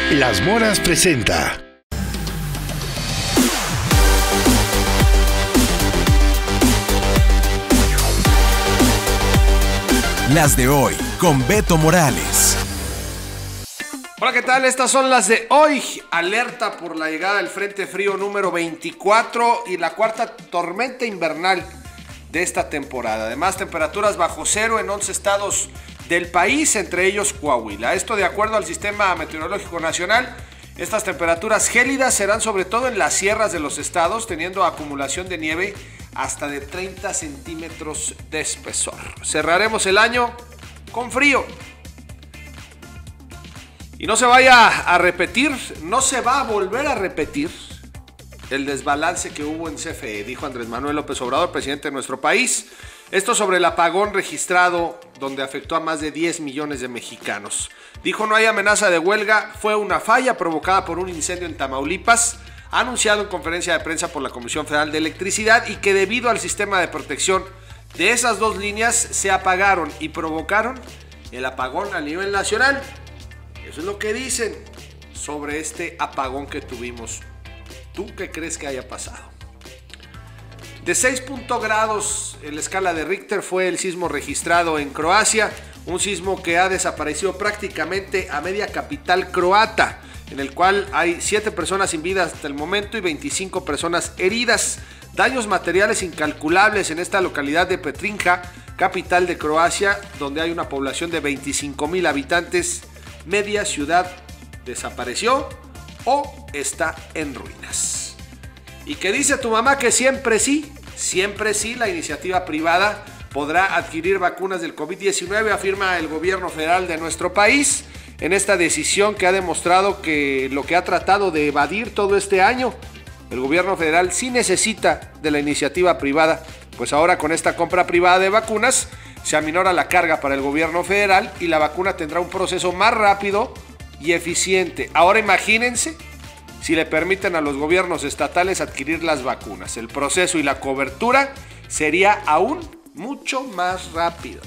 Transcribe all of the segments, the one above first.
Las Moras presenta. Las de hoy, con Beto Morales. Hola, ¿qué tal? Estas son las de hoy. Alerta por la llegada del Frente Frío número 24 y la cuarta tormenta invernal de esta temporada. Además, temperaturas bajo cero en 11 estados del país, entre ellos Coahuila. Esto de acuerdo al Sistema Meteorológico Nacional. Estas temperaturas gélidas serán sobre todo en las sierras de los estados, teniendo acumulación de nieve hasta de 30 centímetros de espesor. Cerraremos el año con frío. Y no se vaya a repetir, no se va a volver a repetir el desbalance que hubo en CFE, dijo Andrés Manuel López Obrador, presidente de nuestro país. Esto sobre el apagón registrado donde afectó a más de 10 millones de mexicanos. Dijo: no hay amenaza de huelga, fue una falla provocada por un incendio en Tamaulipas, anunciado en conferencia de prensa por la Comisión Federal de Electricidad, y que debido al sistema de protección de esas dos líneas se apagaron y provocaron el apagón a nivel nacional. Eso es lo que dicen sobre este apagón que tuvimos. ¿Tú qué crees que haya pasado? De 6.0 grados en la escala de Richter fue el sismo registrado en Croacia, un sismo que ha desaparecido prácticamente a media capital croata, en el cual hay 7 personas sin vida hasta el momento y 25 personas heridas. Daños materiales incalculables en esta localidad de Petrinja, capital de Croacia, donde hay una población de 25,000 habitantes. Media ciudad desapareció o está en ruinas. ¿Y qué dice tu mamá? Que siempre sí, la iniciativa privada podrá adquirir vacunas del COVID-19, afirma el gobierno federal de nuestro país, en esta decisión que ha demostrado que lo que ha tratado de evadir todo este año, el gobierno federal sí necesita de la iniciativa privada. Pues ahora, con esta compra privada de vacunas, se aminora la carga para el gobierno federal y la vacuna tendrá un proceso más rápido y eficiente. Ahora imagínense si le permiten a los gobiernos estatales adquirir las vacunas. El proceso y la cobertura sería aún mucho más rápido.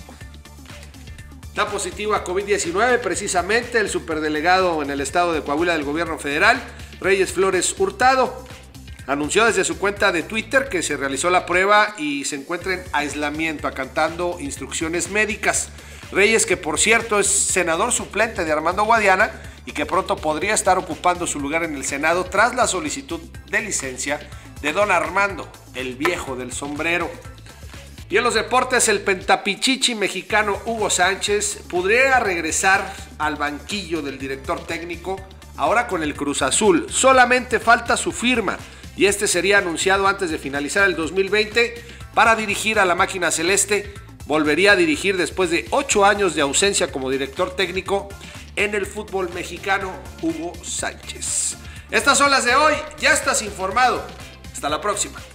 Da positivo a COVID-19 precisamente el superdelegado en el estado de Coahuila del gobierno federal, Reyes Flores Hurtado. Anunció desde su cuenta de Twitter que se realizó la prueba y se encuentra en aislamiento, acatando instrucciones médicas. Reyes, que por cierto es senador suplente de Armando Guadiana y que pronto podría estar ocupando su lugar en el Senado tras la solicitud de licencia de don Armando, el viejo del sombrero. Y en los deportes, el pentapichichi mexicano Hugo Sánchez podría regresar al banquillo del director técnico, ahora con el Cruz Azul. Solamente falta su firma y este sería anunciado antes de finalizar el 2020 para dirigir a la máquina celeste. Volvería a dirigir después de 8 años de ausencia como director técnico en el fútbol mexicano, Hugo Sánchez. Estas son las de hoy, ya estás informado. Hasta la próxima.